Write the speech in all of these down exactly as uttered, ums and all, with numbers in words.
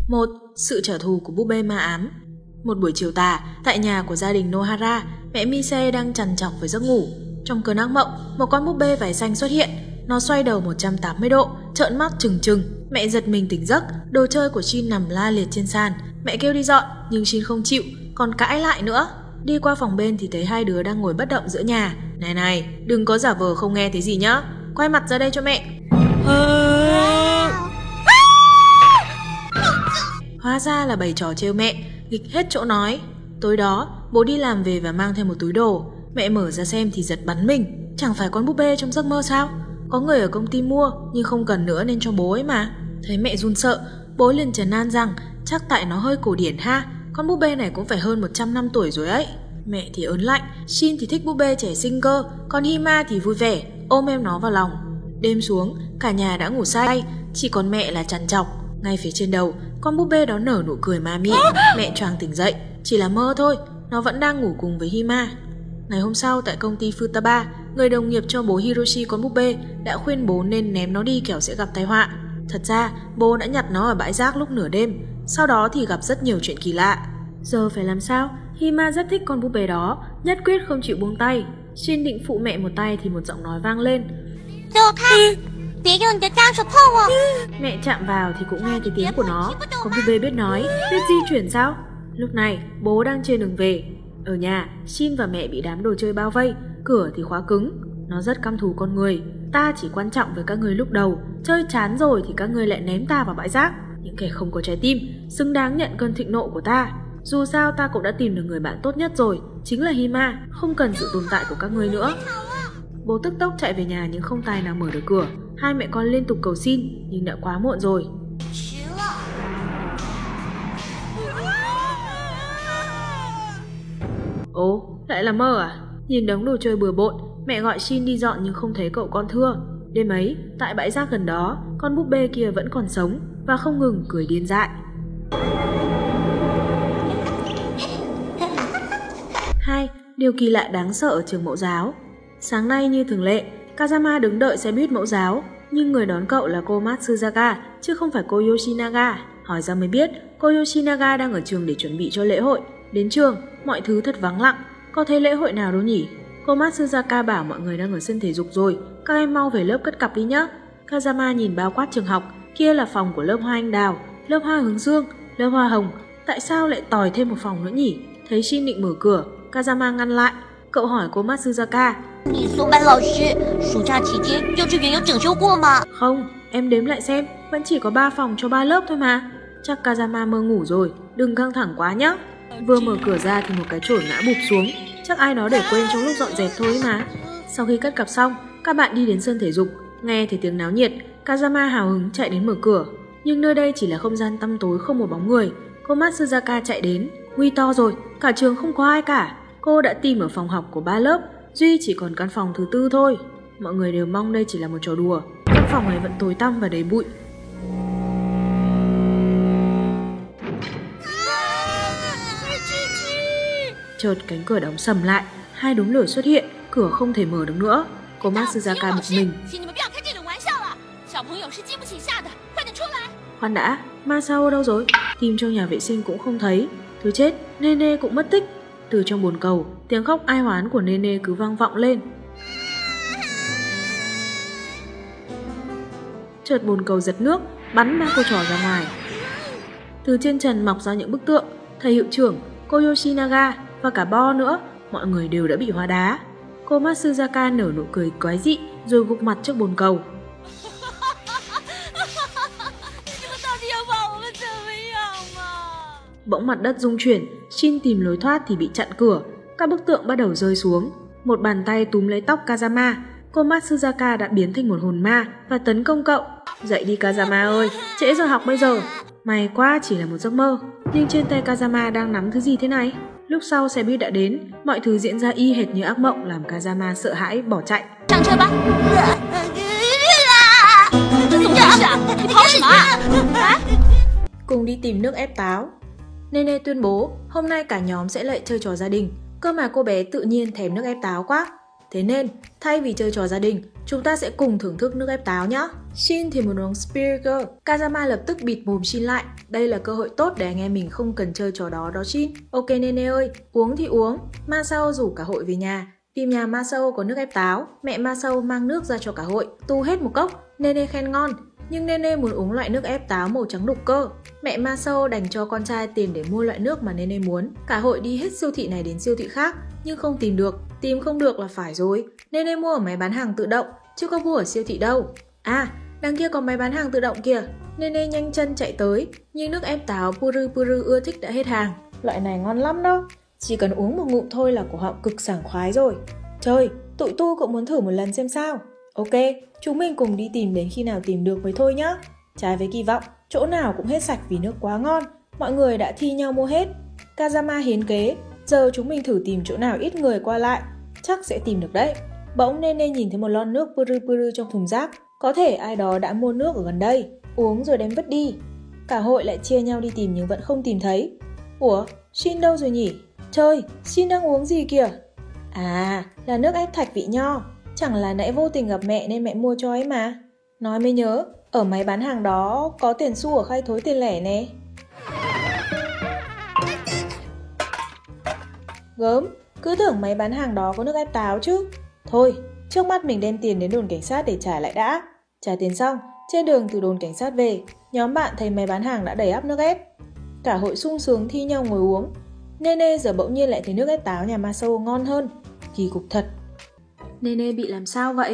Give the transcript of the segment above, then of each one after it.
một. Sự trả thù của búp bê ma ám. Một buổi chiều tà, tại nhà của gia đình Nohara, mẹ Mise đang trằn trọc với giấc ngủ. Trong cơn ác mộng, một con búp bê vảy xanh xuất hiện. Nó xoay đầu một trăm tám mươi độ, trợn mắt trừng trừng. Mẹ giật mình tỉnh giấc, đồ chơi của Shin nằm la liệt trên sàn. Mẹ kêu đi dọn, nhưng Shin không chịu, còn cãi lại nữa. Đi qua phòng bên thì thấy hai đứa đang ngồi bất động giữa nhà. Này này, đừng có giả vờ không nghe thấy gì nhá. Quay mặt ra đây cho mẹ. Hóa ra là bày trò trêu mẹ, nghịch hết chỗ nói. Tối đó, bố đi làm về và mang theo một túi đồ. Mẹ mở ra xem thì giật bắn mình. Chẳng phải con búp bê trong giấc mơ sao? Có người ở công ty mua, nhưng không cần nữa nên cho bố ấy mà. Thấy mẹ run sợ, bố liền trấn an rằng chắc tại nó hơi cổ điển ha. Con búp bê này cũng phải hơn một trăm năm tuổi rồi ấy. Mẹ thì ớn lạnh, Shin thì thích búp bê trẻ xinh cơ, còn Hima thì vui vẻ, ôm em nó vào lòng. Đêm xuống, cả nhà đã ngủ say, chỉ còn mẹ là trằn trọc. Ngay phía trên đầu, con búp bê đó nở nụ cười ma mị. Mẹ choàng tỉnh dậy, chỉ là mơ thôi, nó vẫn đang ngủ cùng với Hima. Ngày hôm sau tại công ty Futaba, người đồng nghiệp cho bố Hiroshi con búp bê đã khuyên bố nên ném nó đi kẻo sẽ gặp tai họa. Thật ra, bố đã nhặt nó ở bãi rác lúc nửa đêm, sau đó thì gặp rất nhiều chuyện kỳ lạ. Giờ phải làm sao? Hima rất thích con búp bê đó, nhất quyết không chịu buông tay. Shin định phụ mẹ một tay thì một giọng nói vang lên. Mẹ chạm vào thì cũng nghe thấy tiếng của nó. Con búp bê biết nói, biết di chuyển sao? Lúc này, bố đang trên đường về. Ở nhà, Shin và mẹ bị đám đồ chơi bao vây, cửa thì khóa cứng. Nó rất căm thù con người. Ta chỉ quan trọng với các người lúc đầu, chơi chán rồi thì các người lại ném ta vào bãi rác. Những kẻ không có trái tim, xứng đáng nhận cơn thịnh nộ của ta. Dù sao ta cũng đã tìm được người bạn tốt nhất rồi, chính là Hima, không cần sự tồn tại của các ngươi nữa. Bố tức tốc chạy về nhà nhưng không tài nào mở được cửa. Hai mẹ con liên tục cầu xin, nhưng đã quá muộn rồi. Ồ, lại là mơ à? Nhìn đống đồ chơi bừa bộn, mẹ gọi Shin đi dọn nhưng không thấy cậu con thưa. Đêm ấy, tại bãi rác gần đó, con búp bê kia vẫn còn sống và không ngừng cười điên dại. Hai, điều kỳ lạ đáng sợ ở trường mẫu giáo. Sáng nay như thường lệ, Kazama đứng đợi xe buýt mẫu giáo, nhưng người đón cậu là cô Matsuzaka chứ không phải cô Yoshinaga. Hỏi ra mới biết, cô Yoshinaga đang ở trường để chuẩn bị cho lễ hội. Đến trường, mọi thứ thật vắng lặng, có thấy lễ hội nào đâu nhỉ? Cô Matsuzaka bảo mọi người đang ở sân thể dục rồi, các em mau về lớp cất cặp đi nhé. Kazama nhìn bao quát trường học, kia là phòng của lớp hoa anh đào, lớp hoa hướng dương, lớp hoa hồng. Tại sao lại tòi thêm một phòng nữa nhỉ? Thấy Shin định mở cửa, Kazama ngăn lại. Cậu hỏi cô Matsuzaka. Không, em đếm lại xem, vẫn chỉ có ba phòng cho ba lớp thôi mà. Chắc Kazama mơ ngủ rồi, đừng căng thẳng quá nhé. Vừa mở cửa ra thì một cái chổi ngã bụp xuống, chắc ai đó để quên trong lúc dọn dẹp thôi mà. Sau khi cất cặp xong, các bạn đi đến sân thể dục, nghe thấy tiếng náo nhiệt, Kazama hào hứng chạy đến mở cửa. Nhưng nơi đây chỉ là không gian tăm tối không một bóng người. Cô Matsuzaka chạy đến, nguy to rồi, cả trường không có ai cả. Cô đã tìm ở phòng học của ba lớp, duy chỉ còn căn phòng thứ tư thôi. Mọi người đều mong đây chỉ là một trò đùa. Căn phòng ấy vẫn tối tăm và đầy bụi. Chợt cánh cửa đóng sầm lại, hai đốm lửa xuất hiện, cửa không thể mở được nữa. Cô Matsuzaka bực mình. Khoan đã, Masao đâu rồi? Tìm trong nhà vệ sinh cũng không thấy. Thứ chết, Nene cũng mất tích. Từ trong bồn cầu, tiếng khóc ai oán của Nene cứ vang vọng lên. Chợt bồn cầu giật nước, bắn ba cô trò ra ngoài. Từ trên trần mọc ra những bức tượng, thầy hiệu trưởng, cô Yoshinaga và cả Bo nữa, mọi người đều đã bị hóa đá. Cô Matsuzaka nở nụ cười quái dị rồi gục mặt trước bồn cầu. Bỗng mặt đất rung chuyển, Shin tìm lối thoát thì bị chặn cửa. Các bức tượng bắt đầu rơi xuống. Một bàn tay túm lấy tóc Kazama. Cô Matsuzaka đã biến thành một hồn ma và tấn công cậu. Dậy đi Kazama ơi, trễ giờ học bây giờ. May quá chỉ là một giấc mơ. Nhưng trên tay Kazama đang nắm thứ gì thế này? Lúc sau xe buýt đã đến, mọi thứ diễn ra y hệt như ác mộng làm Kazama sợ hãi bỏ chạy. Cùng đi tìm nước ép táo. Nene tuyên bố hôm nay cả nhóm sẽ lại chơi trò gia đình. Cơ mà cô bé tự nhiên thèm nước ép táo quá. Thế nên thay vì chơi trò gia đình, chúng ta sẽ cùng thưởng thức nước ép táo nhé. Shin thì muốn uống Spirit cơ. Kazama lập tức bịt mồm Shin lại. Đây là cơ hội tốt để anh em mình không cần chơi trò đó đó Shin. Ok Nene ơi, uống thì uống. Masao rủ cả hội về nhà. Tìm nhà Masao có nước ép táo. Mẹ Masao mang nước ra cho cả hội. Tu hết một cốc. Nene khen ngon. Nhưng Nene muốn uống loại nước ép táo màu trắng đục cơ. Mẹ Masao đành cho con trai tiền để mua loại nước mà Nene muốn. Cả hội đi hết siêu thị này đến siêu thị khác nhưng không tìm được. Tìm không được là phải rồi. Nene mua ở máy bán hàng tự động chứ có mua ở siêu thị đâu. À, đằng kia có máy bán hàng tự động kìa. Nene nhanh chân chạy tới. Nhưng nước ép táo Puru Puru ưa thích đã hết hàng. Loại này ngon lắm đó. Chỉ cần uống một ngụm thôi là cổ họng cực sảng khoái rồi. Trời, tụi tu cũng muốn thử một lần xem sao. Ok, chúng mình cùng đi tìm đến khi nào tìm được mới thôi nhá. Trái với kỳ vọng, chỗ nào cũng hết sạch vì nước quá ngon. Mọi người đã thi nhau mua hết. Kazama hiến kế. Giờ chúng mình thử tìm chỗ nào ít người qua lại. Chắc sẽ tìm được đấy. Bỗng Nene nhìn thấy một lon nước Puru Puru trong thùng rác. Có thể ai đó đã mua nước ở gần đây. Uống rồi đem vứt đi. Cả hội lại chia nhau đi tìm nhưng vẫn không tìm thấy. Ủa, Shin đâu rồi nhỉ? Trời, Shin đang uống gì kìa? À, là nước ép thạch vị nho. Chẳng là nãy vô tình gặp mẹ nên mẹ mua cho ấy mà. Nói mới nhớ, ở máy bán hàng đó có tiền xu ở khay thối tiền lẻ nè. Gớm, cứ tưởng máy bán hàng đó có nước ép táo chứ. Thôi, trước mắt mình đem tiền đến đồn cảnh sát để trả lại đã. Trả tiền xong, trên đường từ đồn cảnh sát về, nhóm bạn thấy máy bán hàng đã đầy ắp nước ép. Cả hội sung sướng thi nhau ngồi uống. Nene giờ bỗng nhiên lại thấy nước ép táo nhà Masao ngon hơn. Kỳ cục thật. Nene bị làm sao vậy?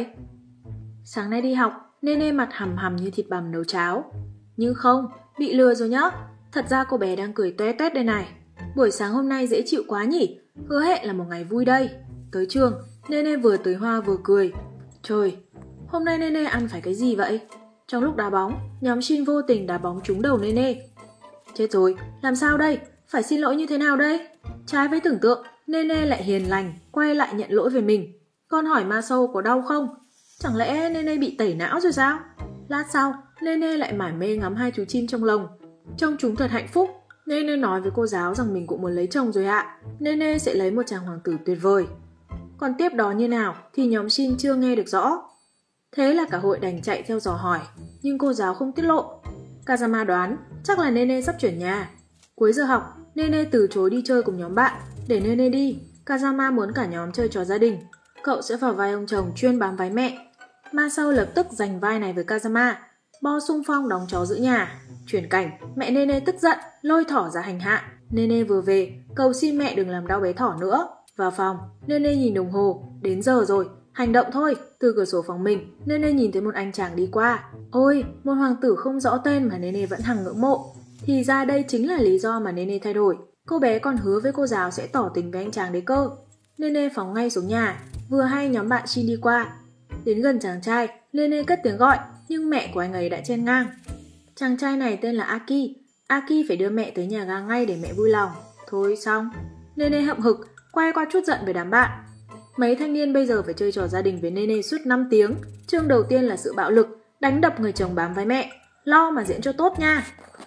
Sáng nay đi học, Nene mặt hầm hầm như thịt bằm nấu cháo. Nhưng không, bị lừa rồi nhá. Thật ra cô bé đang cười toe toét đây này. Buổi sáng hôm nay dễ chịu quá nhỉ. Hứa hẹn là một ngày vui đây. Tới trường, Nene vừa tới hoa vừa cười. Trời, hôm nay Nene ăn phải cái gì vậy? Trong lúc đá bóng, nhóm Shin vô tình đá bóng trúng đầu Nene. Chết rồi, làm sao đây? Phải xin lỗi như thế nào đây? Trái với tưởng tượng, Nene lại hiền lành, quay lại nhận lỗi về mình. Con hỏi Masao có đau không? Chẳng lẽ Nene bị tẩy não rồi sao? Lát sau, Nene lại mải mê ngắm hai chú chim trong lồng. Trông chúng thật hạnh phúc. Nene nói với cô giáo rằng mình cũng muốn lấy chồng rồi ạ. Nene sẽ lấy một chàng hoàng tử tuyệt vời. Còn tiếp đó như nào thì nhóm Shin chưa nghe được rõ. Thế là cả hội đành chạy theo dò hỏi, nhưng cô giáo không tiết lộ. Kazama đoán chắc là Nene sắp chuyển nhà. Cuối giờ học, Nene từ chối đi chơi cùng nhóm bạn. Để Nene đi, Kazama muốn cả nhóm chơi trò gia đình. Cậu sẽ vào vai ông chồng chuyên bám váy mẹ. Masao lập tức giành vai này với Kazama. Bo xung phong đóng chó giữ nhà. Chuyển cảnh, mẹ Nene tức giận, lôi thỏ ra hành hạ. Nene vừa về, cầu xin mẹ đừng làm đau bé thỏ nữa. Vào phòng, Nene nhìn đồng hồ, đến giờ rồi, hành động thôi. Từ cửa sổ phòng mình, Nene nhìn thấy một anh chàng đi qua. Ôi, một hoàng tử không rõ tên mà Nene vẫn hằng ngưỡng mộ. Thì ra đây chính là lý do mà Nene thay đổi. Cô bé còn hứa với cô giáo sẽ tỏ tình với anh chàng đấy cơ. Nene phóng ngay xuống nhà, vừa hay nhóm bạn Shin đi qua. Đến gần chàng trai, Nene cất tiếng gọi, nhưng mẹ của anh ấy đã chen ngang. Chàng trai này tên là Aki. Aki phải đưa mẹ tới nhà ga ngay để mẹ vui lòng. Thôi xong. Nene hậm hực, quay qua chút giận với đám bạn. Mấy thanh niên bây giờ phải chơi trò gia đình với Nene suốt năm tiếng. Chương đầu tiên là sự bạo lực, đánh đập người chồng bám váy mẹ. Lo mà diễn cho tốt nha.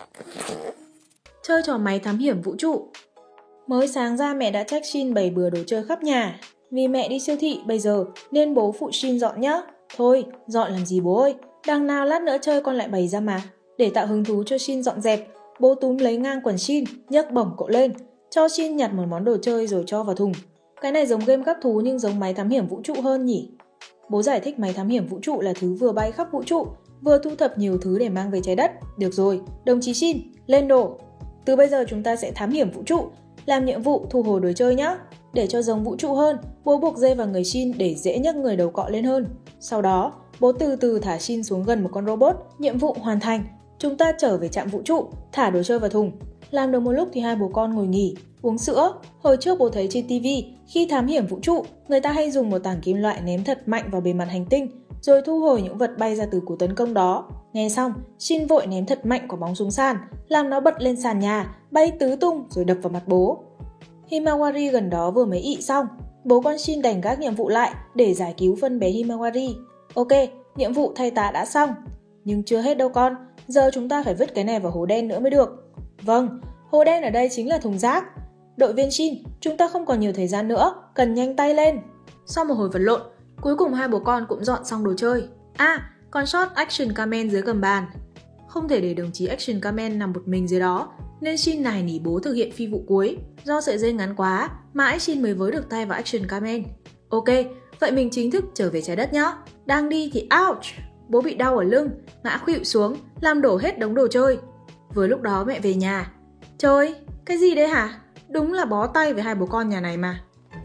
Chơi trò máy thám hiểm vũ trụ. Mới sáng ra mẹ đã trách Shin bày bừa đồ chơi khắp nhà. Vì mẹ đi siêu thị bây giờ nên bố phụ Shin dọn nhá. Thôi, dọn làm gì bố ơi. Đằng nào lát nữa chơi con lại bày ra mà. Để tạo hứng thú cho Shin dọn dẹp, bố túm lấy ngang quần Shin, nhấc bổng cậu lên, cho Shin nhặt một món đồ chơi rồi cho vào thùng. Cái này giống game các thú nhưng giống máy thám hiểm vũ trụ hơn nhỉ. Bố giải thích máy thám hiểm vũ trụ là thứ vừa bay khắp vũ trụ, vừa thu thập nhiều thứ để mang về trái đất. Được rồi, đồng chí Shin, lên đồ. Từ bây giờ chúng ta sẽ thám hiểm vũ trụ, làm nhiệm vụ thu hồi đồ chơi nhé. Để cho giống vũ trụ hơn, bố buộc dây vào người Shin để dễ nhấc người đầu cọ lên hơn. Sau đó, bố từ từ thả Shin xuống gần một con robot. Nhiệm vụ hoàn thành. Chúng ta trở về trạm vũ trụ, thả đồ chơi vào thùng. Làm được một lúc thì hai bố con ngồi nghỉ, uống sữa. Hồi trước bố thấy trên ti vi, khi thám hiểm vũ trụ, người ta hay dùng một tảng kim loại ném thật mạnh vào bề mặt hành tinh, rồi thu hồi những vật bay ra từ cú tấn công đó. Nghe xong, Shin vội ném thật mạnh quả bóng xuống sàn, làm nó bật lên sàn nhà, bay tứ tung rồi đập vào mặt bố. Himawari gần đó vừa mới ị xong, bố con Shin đành gác nhiệm vụ lại để giải cứu phân bé Himawari. Ok, nhiệm vụ thay tá đã xong. Nhưng chưa hết đâu con, giờ chúng ta phải vứt cái này vào hố đen nữa mới được. Vâng, hố đen ở đây chính là thùng rác. Đội viên Shin, chúng ta không còn nhiều thời gian nữa, cần nhanh tay lên. Sau một hồi vật lộn, Cuối cùng hai bố con cũng dọn xong đồ chơi. À, còn sót Action Kamen dưới gầm bàn. Không thể để đồng chí Action Kamen nằm một mình dưới đó, nên Shin nài nỉ bố thực hiện phi vụ cuối. Do sợi dây ngắn quá, mãi Shin mới với được tay vào Action Kamen. Ok, vậy mình chính thức trở về trái đất nhá. Đang đi thì ouch! Bố bị đau ở lưng, ngã khuỵu xuống, làm đổ hết đống đồ chơi. Vừa lúc đó mẹ về nhà. Trời, cái gì đấy hả? Đúng là bó tay với hai bố con nhà này mà.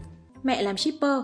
Mẹ làm shipper.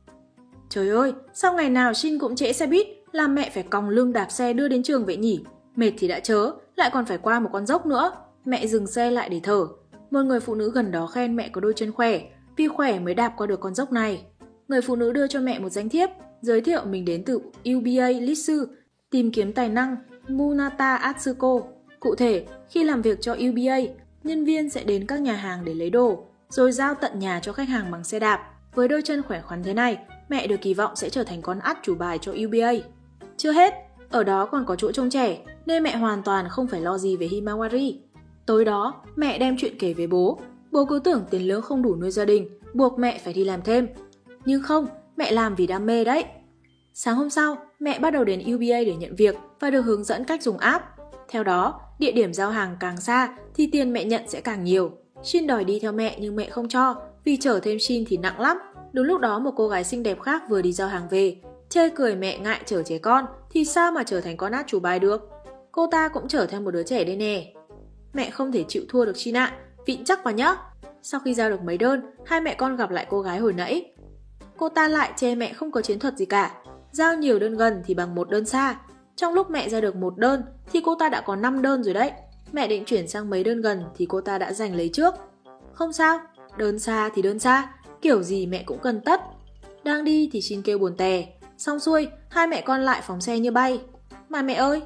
Trời ơi, sao ngày nào Shin cũng trễ xe buýt, làm mẹ phải còng lưng đạp xe đưa đến trường vậy nhỉ? Mệt thì đã chớ, lại còn phải qua một con dốc nữa. Mẹ dừng xe lại để thở. Một người phụ nữ gần đó khen mẹ có đôi chân khỏe, vì khỏe mới đạp qua được con dốc này. Người phụ nữ đưa cho mẹ một danh thiếp, giới thiệu mình đến từ u bê a Litsu, tìm kiếm tài năng Munata Atsuko. Cụ thể, khi làm việc cho u bê a, nhân viên sẽ đến các nhà hàng để lấy đồ, rồi giao tận nhà cho khách hàng bằng xe đạp. Với đôi chân khỏe khoắn thế này, mẹ được kỳ vọng sẽ trở thành con át chủ bài cho u bê a. Chưa hết, ở đó còn có chỗ trông trẻ, nên mẹ hoàn toàn không phải lo gì về Himawari. Tối đó, mẹ đem chuyện kể với bố. Bố cứ tưởng tiền lương không đủ nuôi gia đình, buộc mẹ phải đi làm thêm. Nhưng không, mẹ làm vì đam mê đấy. Sáng hôm sau, mẹ bắt đầu đến u bê a để nhận việc và được hướng dẫn cách dùng app. Theo đó, địa điểm giao hàng càng xa thì tiền mẹ nhận sẽ càng nhiều. Shin đòi đi theo mẹ nhưng mẹ không cho, vì chở thêm Shin thì nặng lắm. Đúng lúc đó một cô gái xinh đẹp khác vừa đi giao hàng về, chê cười mẹ ngại chở trẻ con thì sao mà trở thành con át chủ bài được. Cô ta cũng chở theo một đứa trẻ đây nè. Mẹ không thể chịu thua được Shin ạ, vịn chắc vào nhá. Sau khi giao được mấy đơn, hai mẹ con gặp lại cô gái hồi nãy. Cô ta lại chê mẹ không có chiến thuật gì cả. Giao nhiều đơn gần thì bằng một đơn xa. Trong lúc mẹ ra được một đơn thì cô ta đã có năm đơn rồi đấy. Mẹ định chuyển sang mấy đơn gần thì cô ta đã giành lấy trước. Không sao, đơn xa thì đơn xa, kiểu gì mẹ cũng cần tất. Đang đi thì Shin kêu buồn tè. Xong xuôi, hai mẹ con lại phóng xe như bay. Mà mẹ ơi!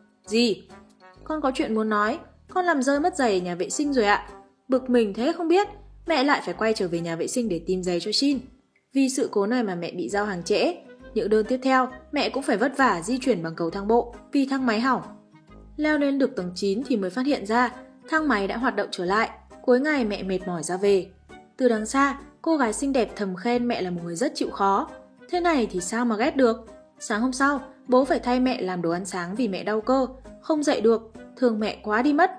Gì? Con có chuyện muốn nói. Con làm rơi mất giày ở nhà vệ sinh rồi ạ. Bực mình thế không biết. Mẹ lại phải quay trở về nhà vệ sinh để tìm giày cho Shin. Vì sự cố này mà mẹ bị giao hàng trễ. Những đơn tiếp theo, mẹ cũng phải vất vả di chuyển bằng cầu thang bộ vì thang máy hỏng. Leo lên được tầng chín thì mới phát hiện ra thang máy đã hoạt động trở lại. Cuối ngày mẹ mệt mỏi ra về. Từ đằng xa, cô gái xinh đẹp thầm khen mẹ là một người rất chịu khó. Thế này thì sao mà ghét được. Sáng hôm sau, bố phải thay mẹ làm đồ ăn sáng vì mẹ đau cơ, không dậy được, thương mẹ quá đi mất.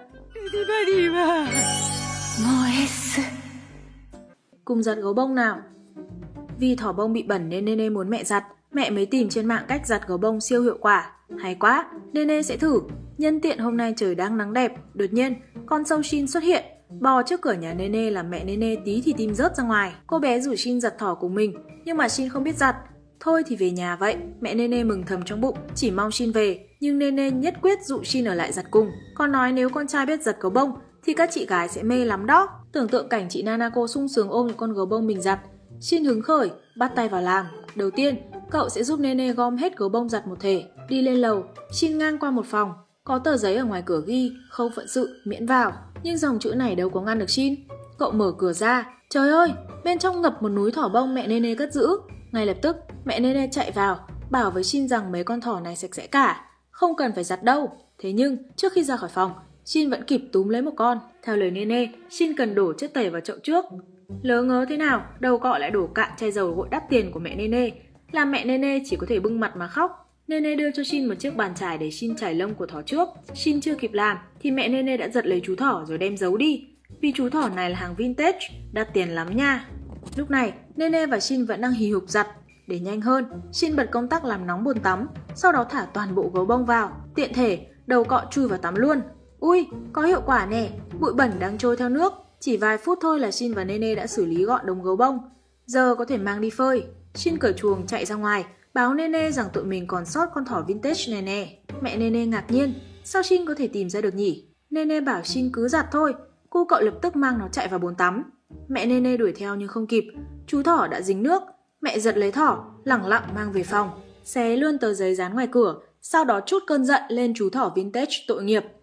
Cùng giặt gấu bông nào. Vì thỏ bông bị bẩn nên Nene muốn mẹ giặt, mẹ mới tìm trên mạng cách giặt gấu bông siêu hiệu quả. Hay quá, Nene sẽ thử. Nhân tiện hôm nay trời đang nắng đẹp, đột nhiên, con sâu Shin xuất hiện, bò trước cửa nhà Nene làm mẹ Nene tí thì tim rớt ra ngoài. Cô bé rủ Shin giặt thỏ cùng mình, nhưng mà Shin không biết giặt. Thôi thì về nhà vậy, mẹ Nene mừng thầm trong bụng, chỉ mong Shin về. Nhưng Nene nhất quyết dụ Shin ở lại giặt cùng. Con nói nếu con trai biết giặt gấu bông thì các chị gái sẽ mê lắm đó. Tưởng tượng cảnh chị Nanako sung sướng ôm con gấu bông mình giặt. Shin hứng khởi, bắt tay vào làm. Đầu tiên, cậu sẽ giúp Nene gom hết gấu bông giặt một thể. Đi lên lầu, Shin ngang qua một phòng. Có tờ giấy ở ngoài cửa ghi, không phận sự, miễn vào. Nhưng dòng chữ này đâu có ngăn được Shin. Cậu mở cửa ra, trời ơi, bên trong ngập một núi thỏ bông mẹ Nene cất giữ. Ngay lập tức, mẹ Nene chạy vào, bảo với Shin rằng mấy con thỏ này sạch sẽ cả, không cần phải giặt đâu. Thế nhưng, trước khi ra khỏi phòng, Shin vẫn kịp túm lấy một con. Theo lời Nene, Shin cần đổ chất tẩy vào chậu trước. Lỡ ngớ thế nào, đầu cọ lại đổ cạn chai dầu gội đắt tiền của mẹ Nene, làm mẹ Nene chỉ có thể bưng mặt mà khóc. Nene đưa cho Shin một chiếc bàn chải để Shin chải lông của thỏ trước. Shin chưa kịp làm thì mẹ Nene đã giật lấy chú thỏ rồi đem giấu đi. Vì chú thỏ này là hàng vintage, đắt tiền lắm nha. Lúc này, Nene và Shin vẫn đang hì hục giặt. Để nhanh hơn, Shin bật công tắc làm nóng bồn tắm, sau đó thả toàn bộ gấu bông vào. Tiện thể, đầu cọ chui vào tắm luôn. Ui, có hiệu quả nè, bụi bẩn đang trôi theo nước. Chỉ vài phút thôi là Shin và Nene đã xử lý gọn đống gấu bông. Giờ có thể mang đi phơi. Shin cởi chuồng chạy ra ngoài, báo Nene rằng tụi mình còn sót con thỏ vintage này nè. Mẹ Nene ngạc nhiên, sao Shin có thể tìm ra được nhỉ? Nene bảo Shin cứ giặt thôi. Cô cậu lập tức mang nó chạy vào bồn tắm. Mẹ Nene đuổi theo nhưng không kịp. Chú thỏ đã dính nước. Mẹ giật lấy thỏ, lẳng lặng mang về phòng, xé luôn tờ giấy dán ngoài cửa, sau đó trút cơn giận lên chú thỏ vintage tội nghiệp.